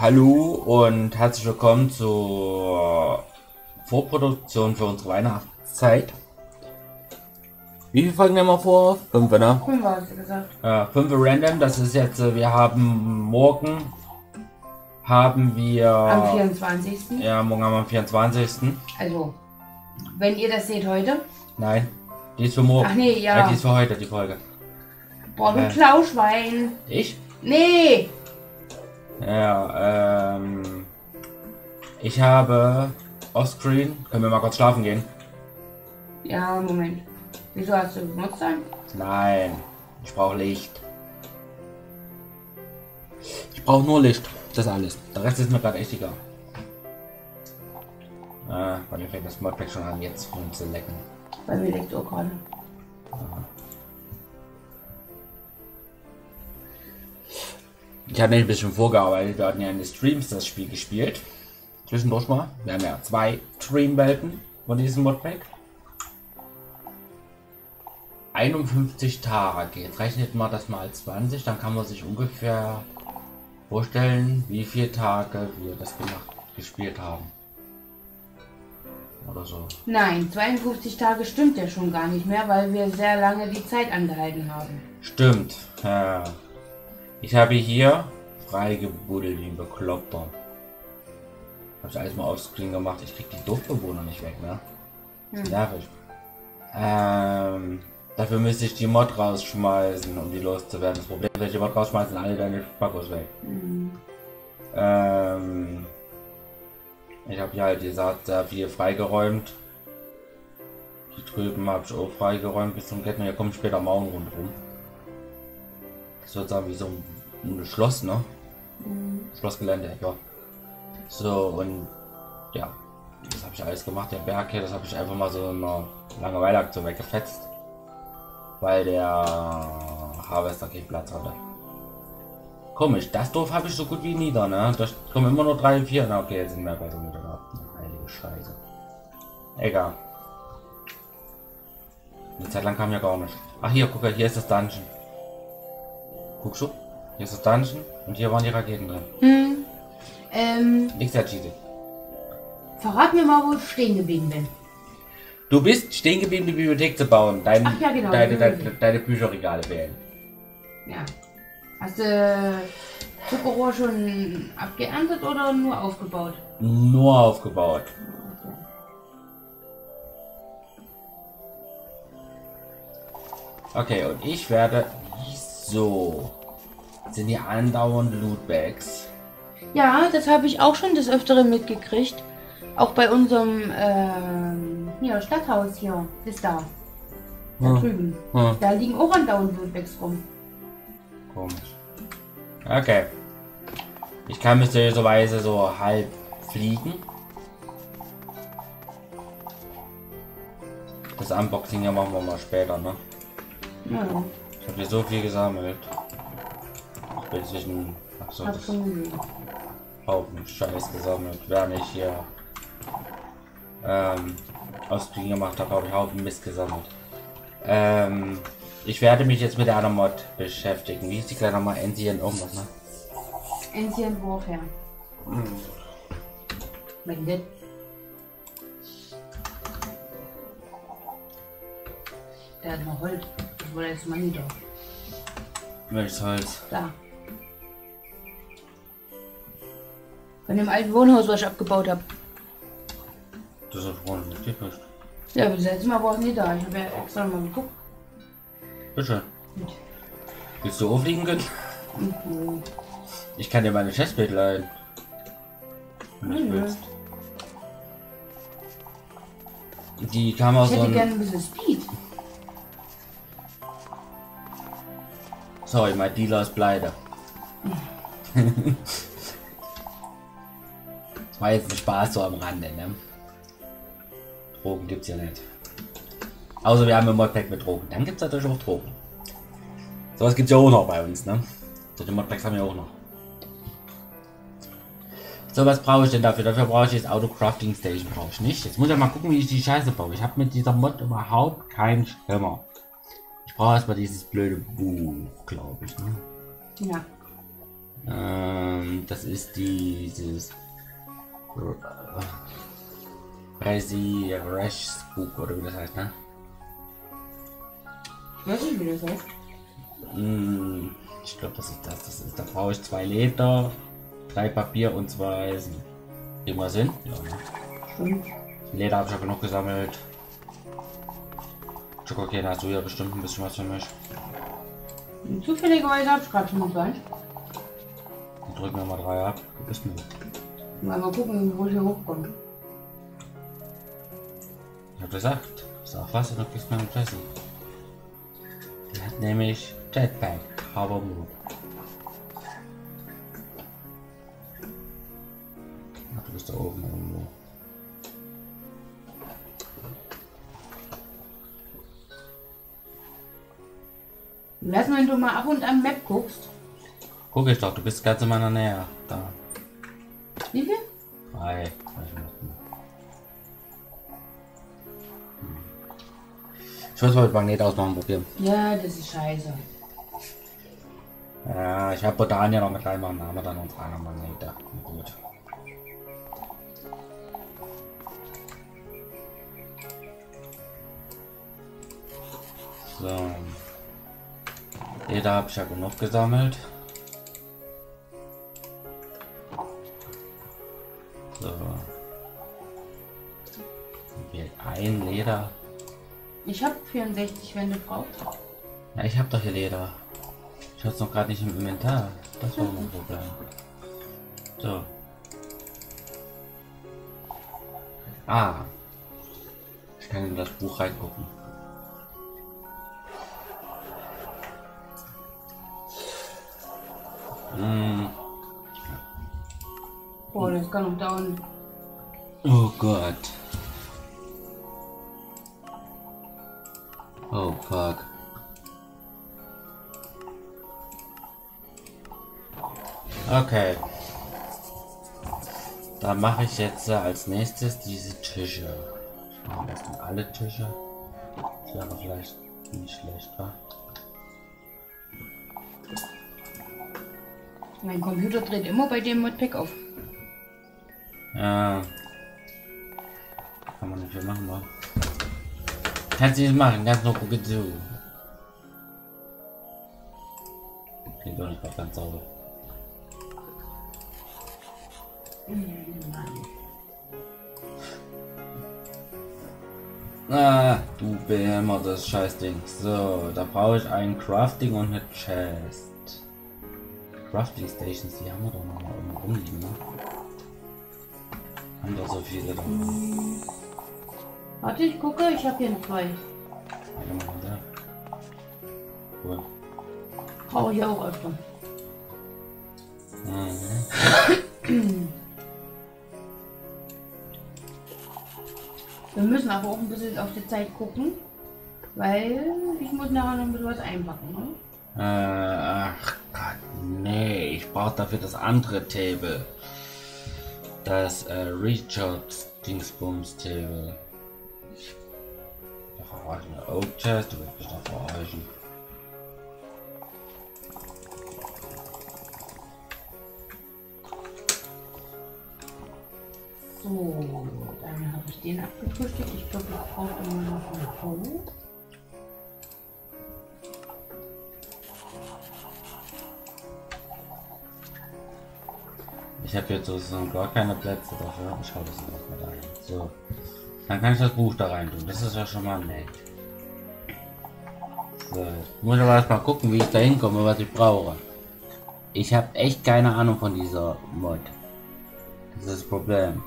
Hallo und herzlich willkommen zur Vorproduktion für unsere Weihnachtszeit. Wie viele Folgen nehmen wir vor? 5, ne? 5 hast du gesagt. 5 random, das ist jetzt, wir haben morgen, haben wir... Am 24. Ja, morgen haben wir am 24. Also, wenn ihr das seht heute. Nein, die ist für morgen. Ach nee, ja. Die ist für heute, die Folge. Boah, du Klauschwein. Ich? Nee. Ja, ich habe Offscreen. Können wir mal kurz schlafen gehen? Ja, Moment. Wieso hast du Bewusstsein? Nein, ich brauche Licht. Ich brauche nur Licht. Das ist alles. Der Rest ist mir gerade echt egal. Bei mir fängt das Modpack schon an, jetzt zu lecken. Bei mir liegt auch gerade. Ich hatte ein bisschen vorgearbeitet. Wir hatten ja in den Streams das Spiel gespielt. Zwischendurch mal. Wir haben ja 2 Streamwelten von diesem Modpack. 51 Tage. Jetzt rechnet man das mal als 20, dann kann man sich ungefähr vorstellen, wie viele Tage wir das gespielt haben. Oder so. Nein, 52 Tage stimmt ja schon gar nicht mehr, weil wir sehr lange die Zeit angehalten haben. Stimmt. Ja. Ich habe hier freigebuddelt wie ein Bekloppter. Habe ich alles mal aufscreen gemacht. Ich krieg die Dorfbewohner nicht weg, ne? Nervig. Dafür müsste ich die Mod rausschmeißen, um die loszuwerden. Das Problem ist, wenn ich die Mod rausschmeißen, alle deine Spackos weg. Ich habe hier halt gesagt, sehr viel freigeräumt. Die drüben habe ich auch freigeräumt bis zum Ketten. Hier kommen später Mauern rundherum. Sozusagen wie so ein Schloss, ne? Schlossgelände, ja. So, und ja, das habe ich alles gemacht. Der Berg hier, das habe ich einfach mal so in einer Langeweile-Aktion weggefetzt. Weil der Harvester keinen Platz hatte. Komisch, das Dorf habe ich so gut wie nieder, ne? Da kommen immer nur 3, 4. Na okay, jetzt sind mehr Personen wieder gehabt. Heilige Scheiße. Egal. Eine Zeit lang kam ja gar nicht. Ach hier, guck mal, hier ist das Dungeon. Guckst du? Hier ist das Dungeon und hier waren die Raketen drin. Nichts cheated. Verrat mir mal, wo ich stehen geblieben bin. Du bist stehen geblieben, die Bibliothek zu bauen. Ach ja, genau, Deine Bücherregale wählen. Ja. Hast du Zuckerrohr schon abgeerntet oder nur aufgebaut? Nur aufgebaut. Okay, und ich werde... So. Sind hier andauernd Lootbags. Ja, das habe ich auch schon des Öfteren mitgekriegt. Auch bei unserem hier, Stadthaus hier. Ist da. Da drüben. Da liegen auch andauernd Lootbags rum. Komisch. Okay. Ich kann mysteriöserweise so halb fliegen. Das Unboxing ja machen wir mal später, ne? Ja. Ich habe hier so viel gesammelt. Ich bin zwischen... Achso, Hab das schon gesehen. Haufen Scheiß gesammelt. Während ich hier Ausfliegen gemacht habe, habe ich Haufen Mist gesammelt. Ich werde mich jetzt mit einer Mod beschäftigen. Wie ist die gleich nochmal? Ancient irgendwas, ne? Ancient Warfare. Wenn das. Der hat noch Holz. Das wurde jetzt mal nieder. Welches Holz? Da. Von dem alten Wohnhaus, was ich abgebaut habe. Das ist schon nicht typisch. Ja, aber das letzte Mal war es nicht da. Ich habe ja extra mal geguckt. Bitte. Willst du aufliegen können? Ich kann dir meine Chestplate leihen. Wenn du willst. Die kam aus Ich so hätte einem... gerne ein bisschen Speed. Sorry, mein Dealer ist pleite. Das war jetzt ein Spaß so am Rande, ne? Drogen gibt's ja nicht. Außer wir haben ein Modpack mit Drogen. Dann gibt's natürlich auch Drogen. Sowas gibt's ja auch noch bei uns, ne? Solche Modpacks haben wir auch noch. So, was brauche ich denn dafür? Dafür brauche ich jetzt Auto Crafting Station, brauche ich nicht. Jetzt muss ich mal gucken, wie ich die Scheiße baue. Ich habe mit dieser Mod überhaupt keinen Schimmer. Ich brauche erstmal dieses blöde Buch, glaube ich, ne? Ja. Das ist dieses Crazy Rash Spook oder wie das heißt, ne? Ich weiß nicht, wie das heißt. Ich glaube, das ist das. Das ist, da brauche ich 2 Leder, 3 Papier und 2 Eisen. Irgendwas hin? Ja, ne? Stimmt. Leder habe ich ja genug gesammelt. Okay, da hast du ja bestimmt ein bisschen was für mich. Zufälligerweise habe ich gerade schon mal. Dann drücken wir mal 3 ab. Du bist mit. Mal gucken, wo ich hier hochkomme. Ich habe gesagt, sag was und du kriegst meine Fresse. Die hat nämlich Jetpack, aber Move. Ach, du bist da oben irgendwo. Lass mal, wenn du mal ab und an Map guckst. Guck ich doch, du bist ganz in meiner Nähe. Da. Wie viel? 3. Ich muss mal mit Magnet ausmachen probieren. Ja, das ist scheiße. Ja, ich habe Botanien noch mit reinmachen, haben wir dann unsere anderen Magnete. Gut. So. Leder habe ich ja genug gesammelt. So. Hier ein Leder. Ich habe 64, wenn du brauchst. Ja, ich habe doch hier Leder. Ich hab's noch gerade nicht im Inventar. Das war mein Problem. So. Ah. Ich kann in das Buch reingucken. Boah, das kann noch dauern. Oh Gott. Oh fuck. Okay. Dann mache ich jetzt als nächstes diese Tische. Ich mache am besten alle Tische. Das wäre vielleicht nicht schlecht, wa? Mein Computer dreht immer bei dem Modpack auf. Ja. Kann man nicht viel machen, wa? Kannst du nicht machen, ganz nur gucken zu. Klingt doch nicht mal ganz sauber. Ah, du behämmertes Scheißding. So, da brauche ich ein Crafting und eine Chest. Crafting Stations, die haben wir doch noch mal irgendwo rumliegen, ne? Haben doch so viele da. Warte, ich gucke, ich habe hier noch 2. Cool. Brauche ich auch öfter. Mhm. Wir müssen aber auch ein bisschen auf die Zeit gucken, weil ich muss nachher noch ein bisschen was einpacken. Ne? Ach Gott, nee, ich brauche dafür das andere Table. Das Richard Dingsbums Table. Da verarschen wir Oak Chest, du willst mich noch verarschen. So, dann habe ich den abgefrühstückt. Ich glaube, ich brauche immer noch eine Pause. Ich habe jetzt sozusagen gar keine Plätze dafür. Ich hau das noch mal rein. So. Dann kann ich das Buch da rein tun. Das ist ja schon mal nett. So. Jetzt muss ich aber erst mal gucken, wie ich da hinkomme, was ich brauche. Ich habe echt keine Ahnung von dieser Mod. Das ist das Problem.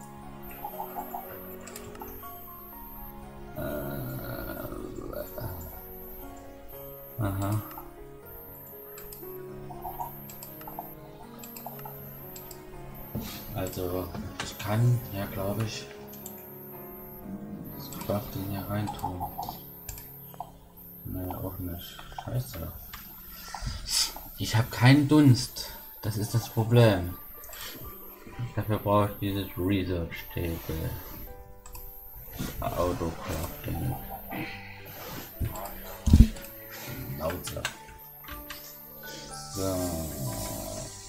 Aha. Also, ich kann, ja glaube ich, das Crafting hier rein tun. Naja, auch nicht. Scheiße. Ich habe keinen Dunst. Das ist das Problem. Dafür brauche ich dieses Research Table. Autocrafting. Lauter. So.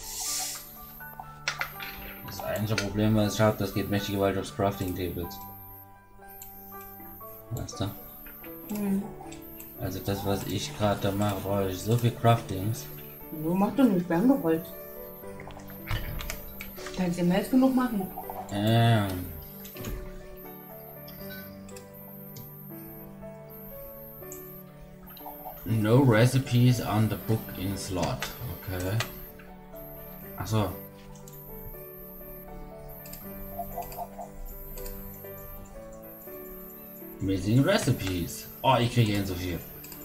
wenn man es schafft, das geht mächtige Gewalt aufs Crafting Tables. Weißt du? Also das, was ich gerade da mache, brauche ich so viel Craftings. So macht doch nicht, wir haben gerollt. Kannst du mehr als genug machen. No recipes on the book in slot. Okay. Achso. Missing recipes. Oh, ich kriege ihn so viel.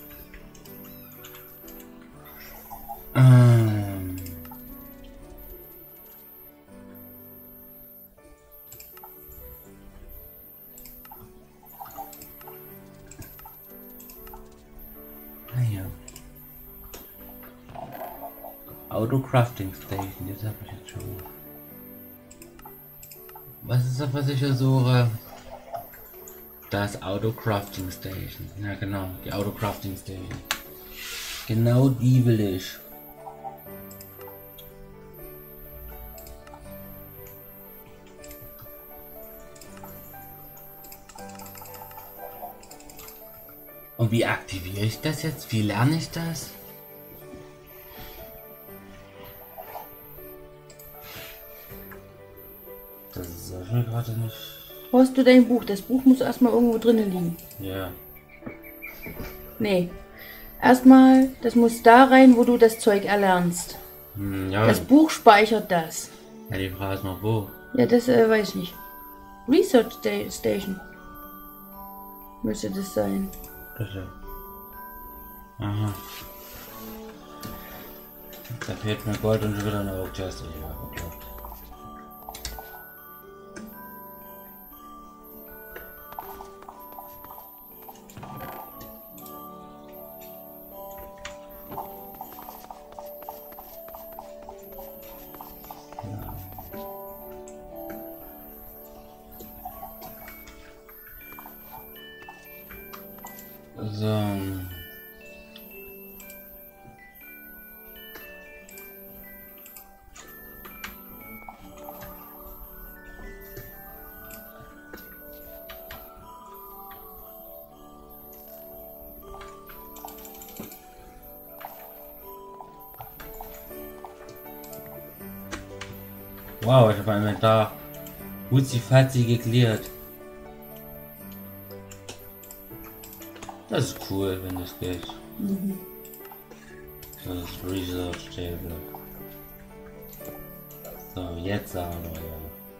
Auto Crafting Station, jetzt habe ich jetzt schon. Was ist das, was ich versuche? Das Auto Crafting Station. Ja genau, die Auto Crafting Station. Genau die will ich. Und wie aktiviere ich das jetzt? Wie lerne ich das? Das ist so viel gerade nicht. Wo hast du dein Buch? Das Buch muss erstmal irgendwo drinnen liegen. Ja. Nee. Erstmal, das muss da rein, wo du das Zeug erlernst. Ja. Das Buch speichert das. Ja, die Frage ist noch wo. Ja, das weiß ich nicht. Research Station. Müsste das sein. Bitte. Aha. Da fehlt mir Gold und wieder eine Oak Chest. Ja, okay. So. Wow, ich habe ein Inventar Huzi-Fazi geklärt. Das ist cool, wenn das geht. Das ist Research Table. So, jetzt aber ja.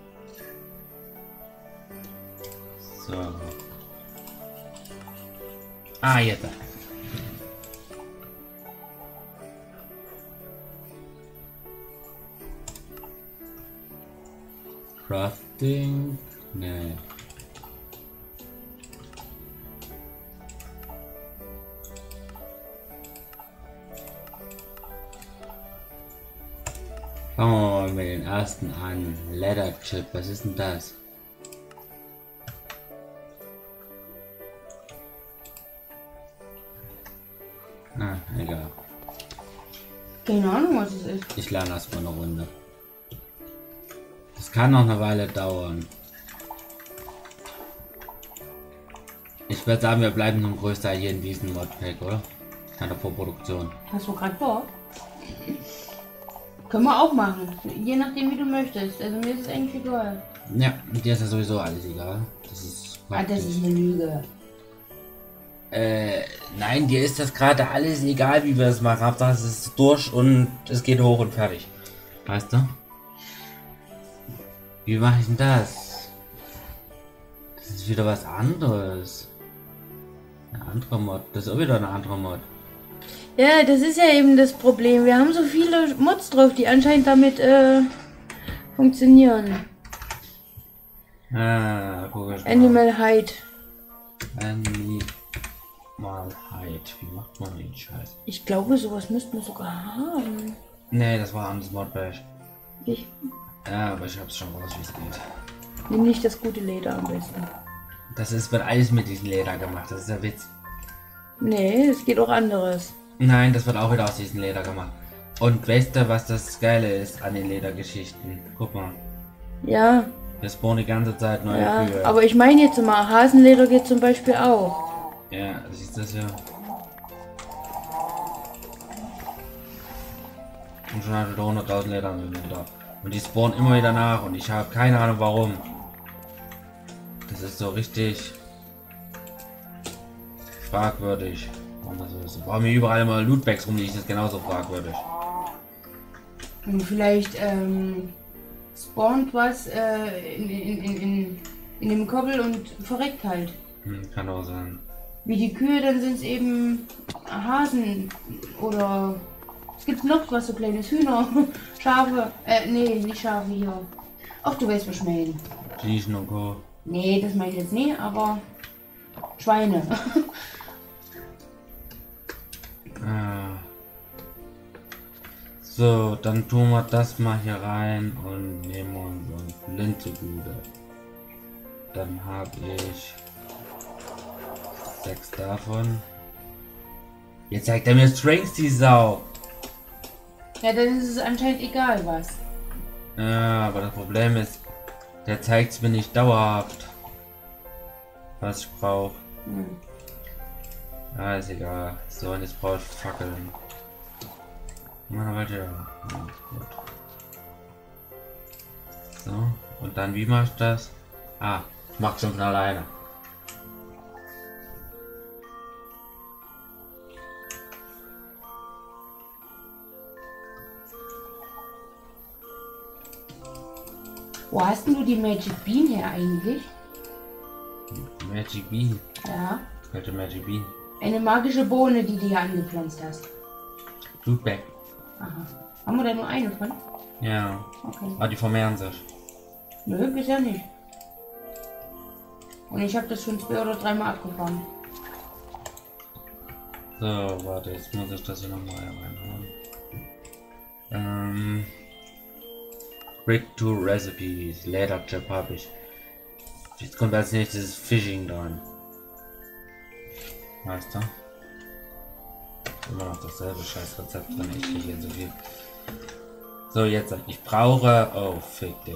So. Ah, jetzt. Crafting? Nee. Fangen wir mal mit den ersten an. Leather Chip, was ist denn das? Ah, egal. Keine Ahnung, was es ist. Ich lerne erstmal eine Runde. Das kann noch eine Weile dauern. Ich würde sagen, wir bleiben zum größten hier in diesem Modpack, oder? Keine Vorproduktion. Hast du gerade vor? Können wir auch machen. Je nachdem, wie du möchtest. Also mir ist es eigentlich egal. Ja, dir ist ja sowieso alles egal. Das ist Ah, das ist eine Lüge. Nein, dir ist das gerade alles egal, wie wir es machen. Hauptsache es ist durch und es geht hoch und fertig. Weißt du? Wie mache ich denn das? Das ist wieder was anderes. Ein anderer Mod. Das ist auch wieder eine andere Mod. Ja, das ist ja eben das Problem. Wir haben so viele Mods drauf, die anscheinend damit funktionieren. Ah, guck mal. Animal Hide. Animal Hide. Wie macht man den Scheiß? Ich glaube, sowas müssten wir sogar haben. Nee, das war ein anderes Modpack. Ich Ja, aber ich hab's schon raus, wie es geht. nehme nicht das gute Leder am besten. Das wird alles mit diesem Leder gemacht, das ist der Witz. Nee, es geht auch anderes. Nein, das wird auch wieder aus diesem Leder gemacht. Und weißt du, was das Geile ist an den Ledergeschichten? Guck mal. Ja. Wir spawnen die ganze Zeit neue Ja, Kühe. aber ich meine jetzt mal, Hasenleder geht zum Beispiel auch. Ja, siehst du das ja? Und schon hatte 100.000 Ledermüller. Und die spawnen immer wieder nach und ich habe keine Ahnung warum. Das ist so richtig fragwürdig. Warum das so ist. Warum hier überall immer Lootbags rumliegen, ist genauso fragwürdig. Und vielleicht spawnt was in dem Koppel und verreckt halt. Kann auch sein. Wie die Kühe, dann sind es eben Hasen oder es gibt noch was so kleines, Hühner, Schafe, nee, nicht Schafe hier. Ach, du weißt, was ich meine. Schießen und Co. Nee, das meine ich jetzt nicht, aber Schweine. Ah. So, dann tun wir das mal hier rein und nehmen uns blind zugute. Dann habe ich 6 davon. Jetzt zeigt er mir Strings, die Sau. Ja, dann ist es anscheinend egal was. Ja, aber das Problem ist, der zeigt es mir nicht dauerhaft, was ich brauche. Ja, ist egal. So, und jetzt brauche ich Fackeln. Meine Leute, ja. Gut. So, und dann wie mache ich das? Ah, ich mach schon von alleine. Wo hast denn du die Magic Bean her eigentlich? Magic Bean. Ja. Welche Magic Bean? Eine magische Bohne, die du hier angepflanzt hast. Lootback. Aha. Haben wir da nur eine von? Ja. Okay. Aber die vermehren sich. Nö, bisher nicht. Und ich habe das schon 2 oder 3 Mal abgefahren. So, warte, jetzt muss ich das hier nochmal reinhauen. Brick to Recipes. Lederchip habe ich. Jetzt kommt als nächstes Fishing dran. Weißt du? Immer noch dasselbe scheiß Rezept drin. Ich kriege hier so viel. So, jetzt. Ich brauche. Oh, fick dich.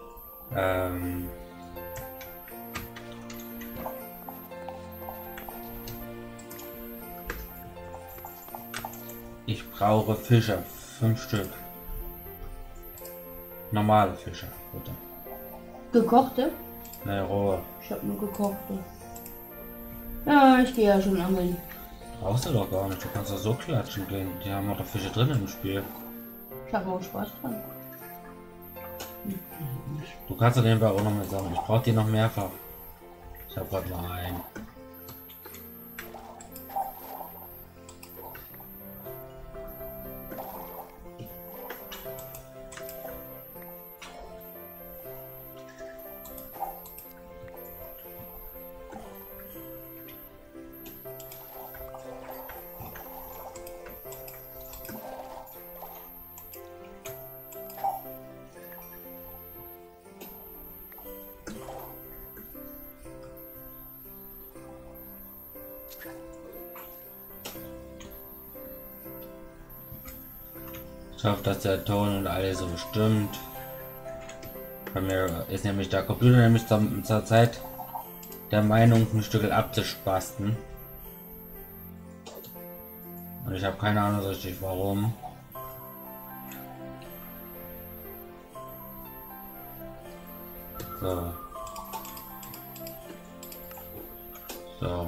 Ich brauche Fische. 5 Stück. Normale Fische, bitte. Gekochte? Ne, rohe. Ich habe nur gekochte. Ja, ich gehe ja schon angeln. Brauchst du doch gar nicht. Du kannst doch so klatschen gehen. Die haben doch Fische drin im Spiel. Ich habe auch Spaß dran. Du kannst doch den bei auch noch mit sammeln. Ich brauche die noch mehrfach. Ich habe gerade mal einen. Ich hoffe, dass der Ton und alles so stimmt. Bei mir ist nämlich der Computer nämlich zur Zeit der Meinung, ein Stück abzuspasten. Und ich habe keine Ahnung so richtig warum. So. So.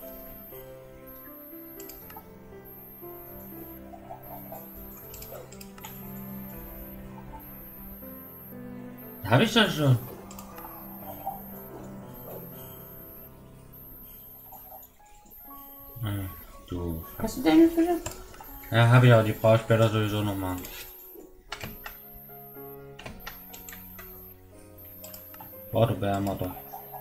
Habe ich das schon? Du. Hast du deine Fische? Ja, habe ich auch. Die brauche ich später sowieso noch mal. Autobärmutter.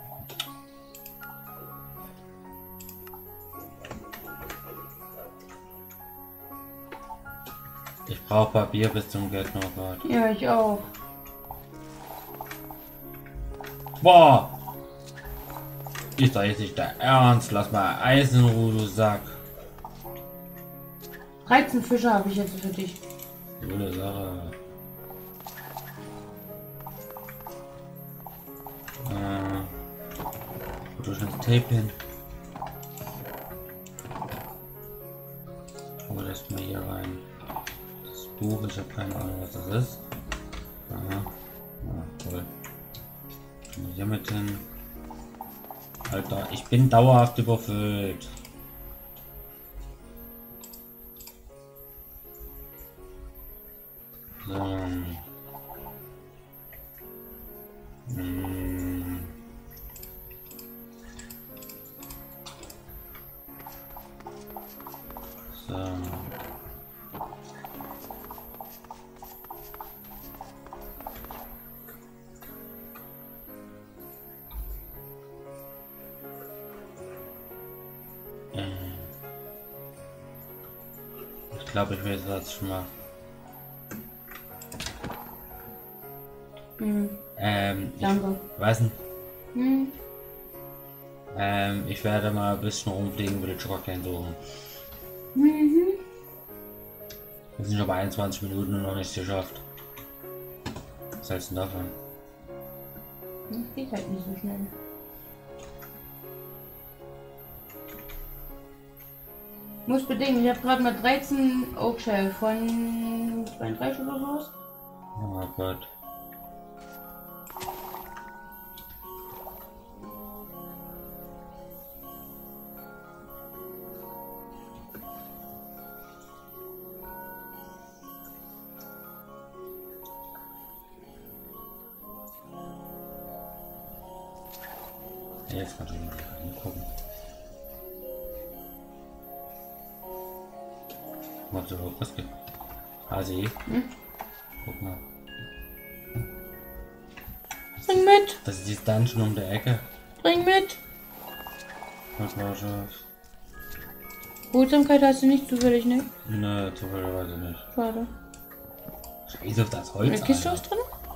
Ich brauche Papier bis zum Get No God. Ja, ich auch. Boah! Ist doch jetzt nicht der Ernst. Lass mal Eis in Ruhe, du Sack. 13 Fische habe ich jetzt für dich. Gute Sache. durch das Tape hin. Aber lässt mal hier rein. Das Buch, ich habe keine Ahnung, was das ist. Aha. Ja, toll. Hier mit hin. Alter, ich bin dauerhaft überfüllt. So. So. Ich glaube, ich weiß, was ich mache. Danke. Ich weiß nicht. Ich werde mal ein bisschen rumfliegen, würde Sugarcane suchen. Wir sind aber 21 Minuten und noch nicht geschafft. Was hältst du davon? Das geht halt nicht so schnell. Muss bedingen, ich habe gerade mal 13 Oakshell von 32 oder sowas. Oh Gott. Jetzt kann ich mal angucken. Mal so, was gibt? Hasi. Guck mal. Bring mit! Das ist die Dungeon um der Ecke. Bring mit! Was war das? Behutsamkeit hast du nicht zufällig, ne? Ne, zufälligerweise nicht. Schade. Scheiße auf das Holz. Eine Kiste was drin?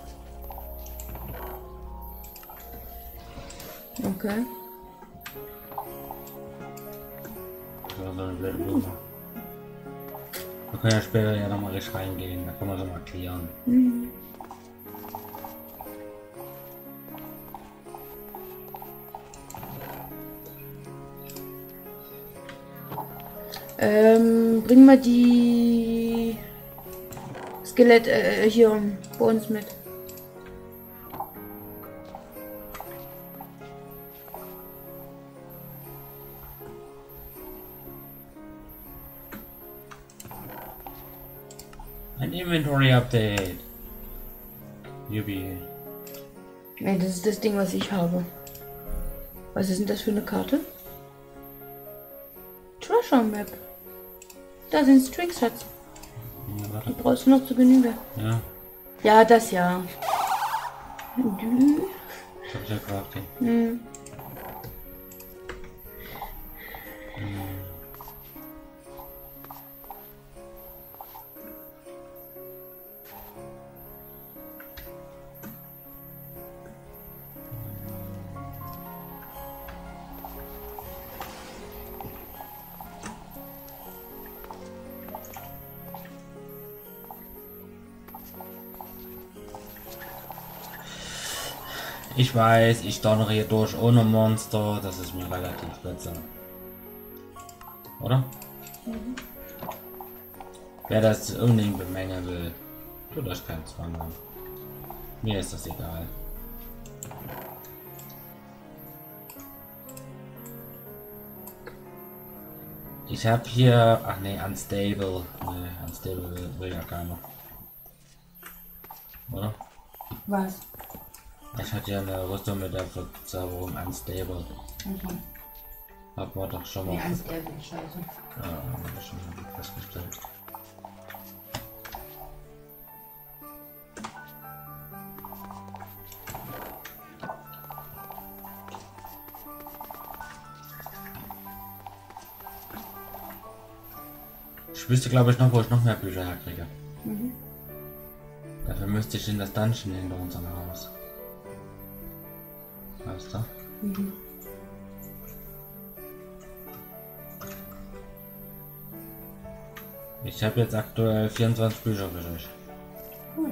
Okay. So eine blöde Blume. Wir können ja später ja nochmal richtig reingehen, da kann man so mal klären. Bring mal die Skelett hier bei uns mit. Ein Inventory Update. Yubi. Nein, das ist das Ding, was ich habe. Was ist denn das für eine Karte? Treasure Map. Da sind Trickshots. Ja, Die brauchst du noch zu Genüge. ja, Ja, das ja. das hab ich ja gefragt. Ich weiß, ich donnere hier durch ohne Monster, das ist mir relativ besser. Oder? Wer das unbedingt bemängeln will, tut euch keinen Zwang an. Mir ist das egal. Ich habe hier, ach nee, Unstable. Nee, Unstable will ja keiner. Oder? Was? Ich hatte ja eine Rüstung mit der Verzauberung Unstable. Hat man doch schon mal. Nee, Unstable, scheiße. Ja, haben wir schon mal festgestellt. Ich wüsste, glaube ich, noch, wo ich noch mehr Bücher herkriege. Dafür müsste ich in das Dungeon hinter unserem Haus. Weißt du? Ich habe jetzt aktuell 24 Bücher für dich. Cool.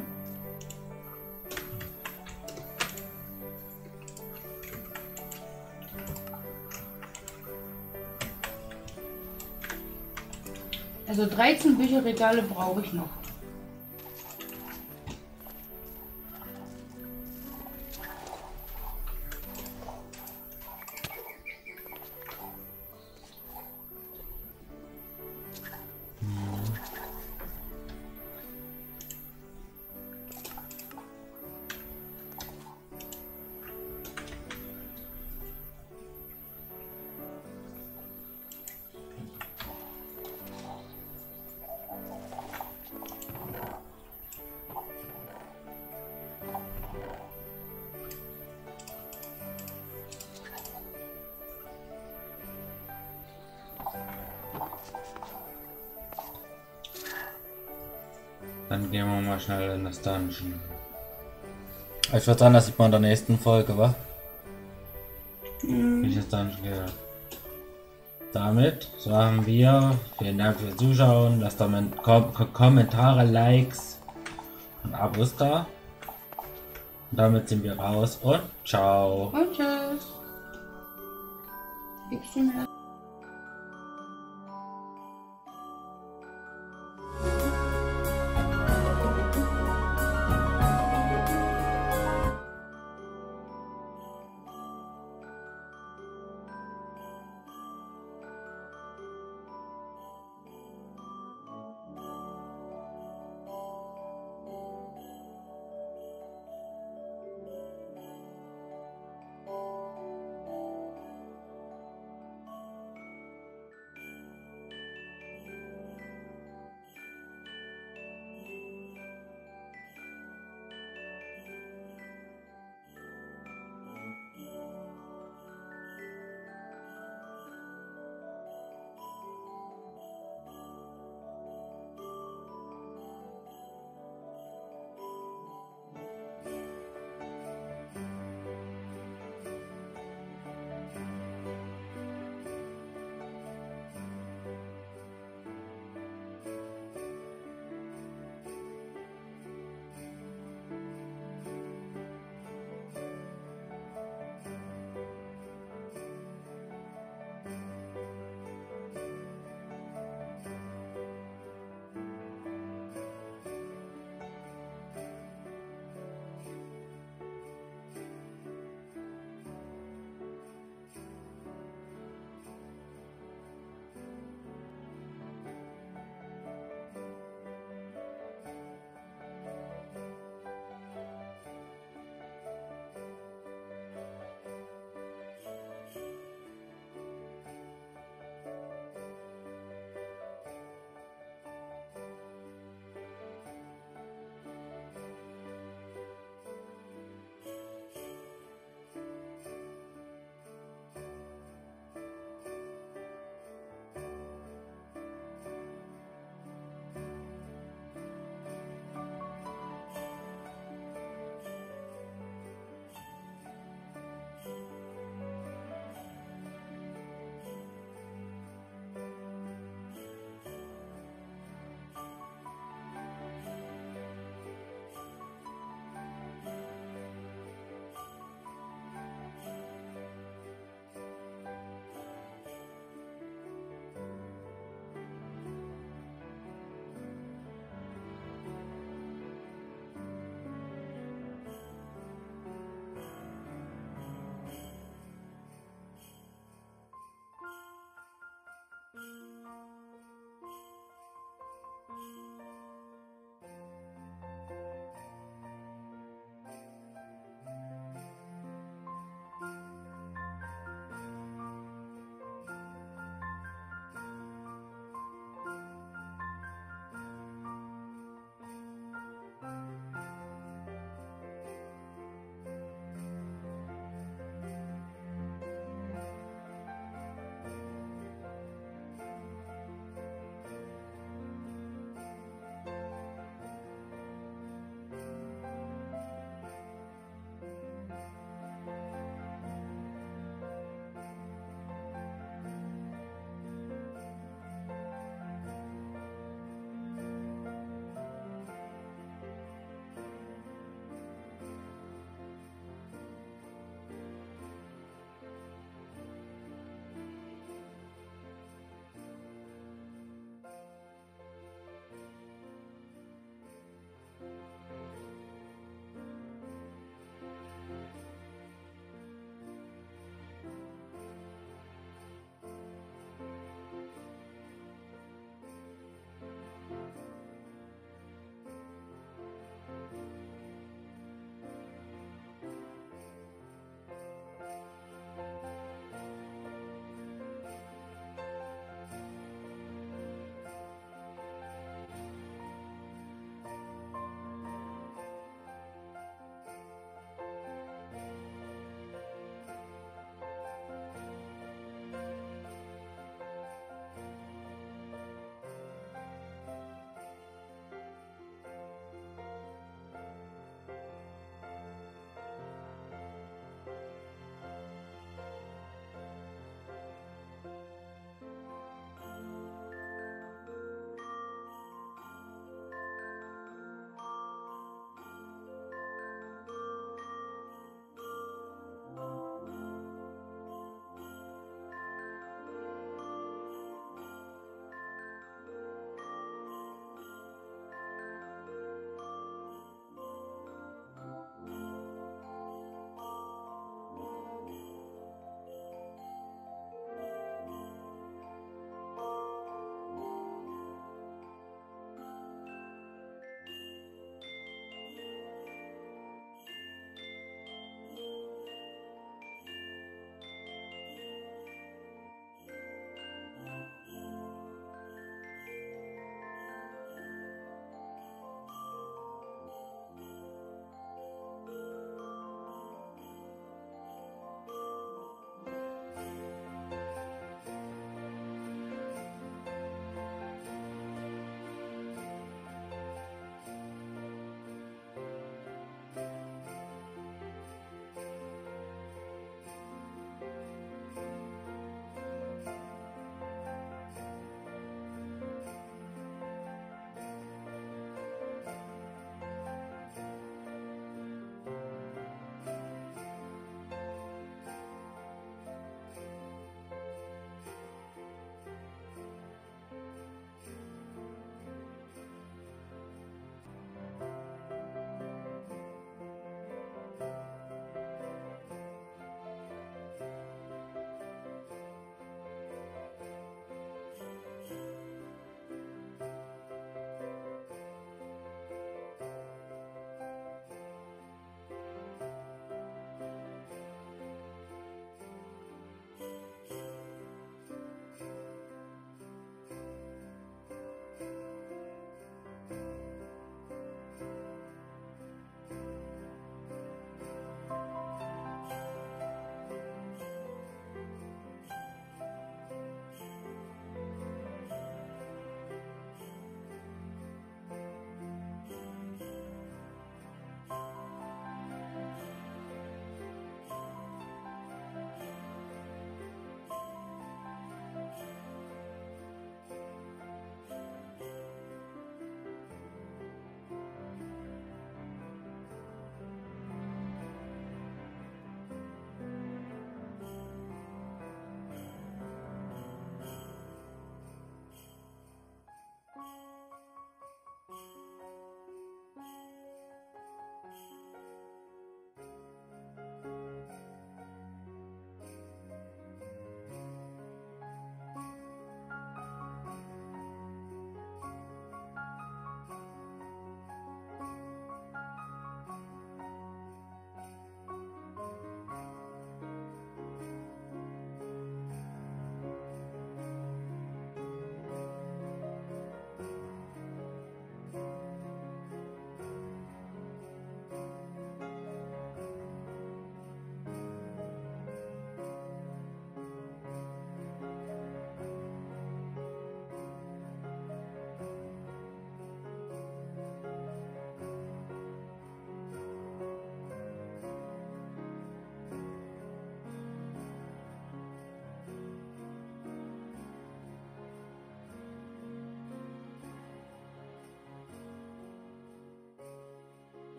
Also 13 Bücherregale brauche ich noch. Dann gehen wir mal schnell in das Dungeon. Ich würde sagen, das sieht man in der nächsten Folge, wa? Wie ich das Dungeon gehe. Damit sagen wir vielen Dank fürs Zuschauen. Lasst damit Kommentare, Likes und Abos da. Und damit sind wir raus und ciao. Und tschüss. Gibst du mir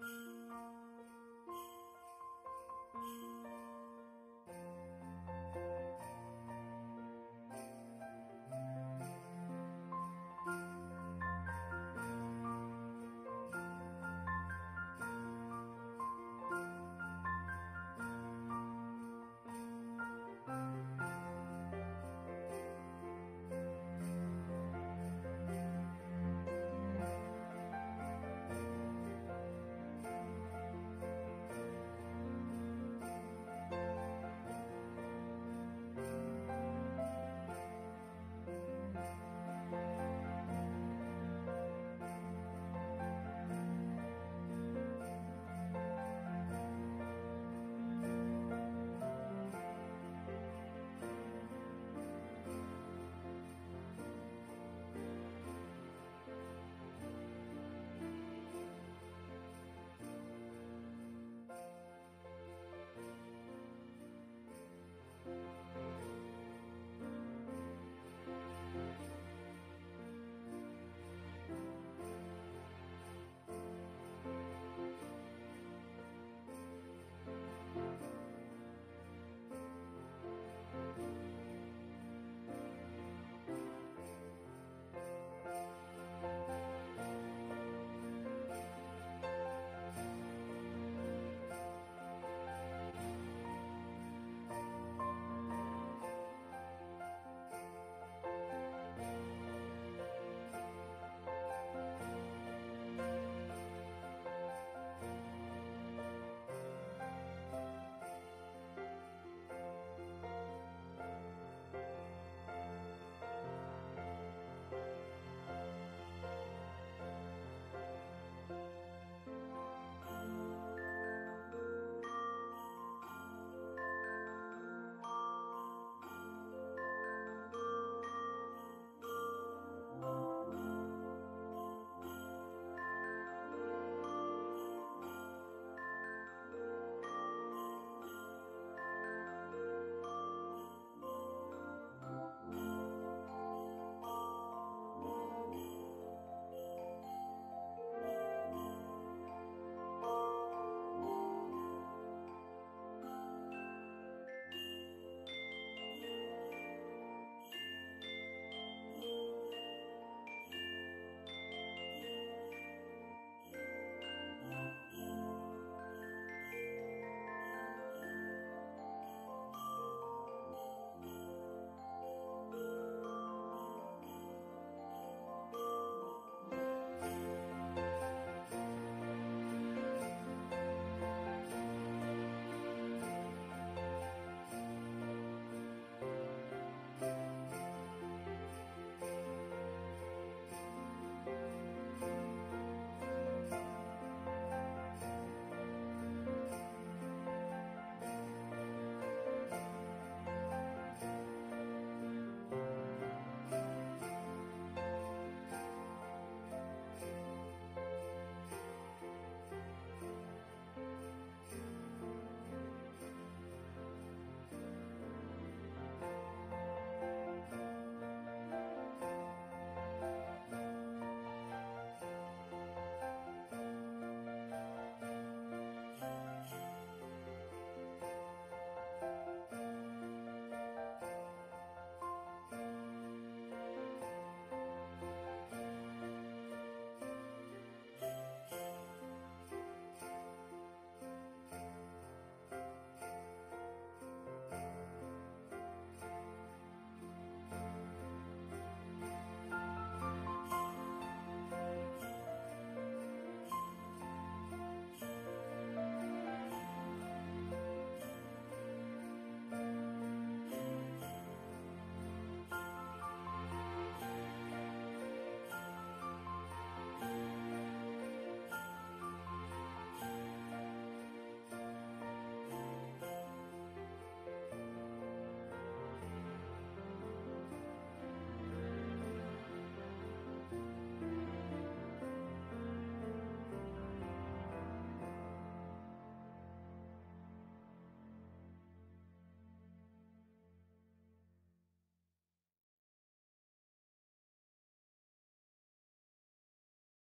Ciao.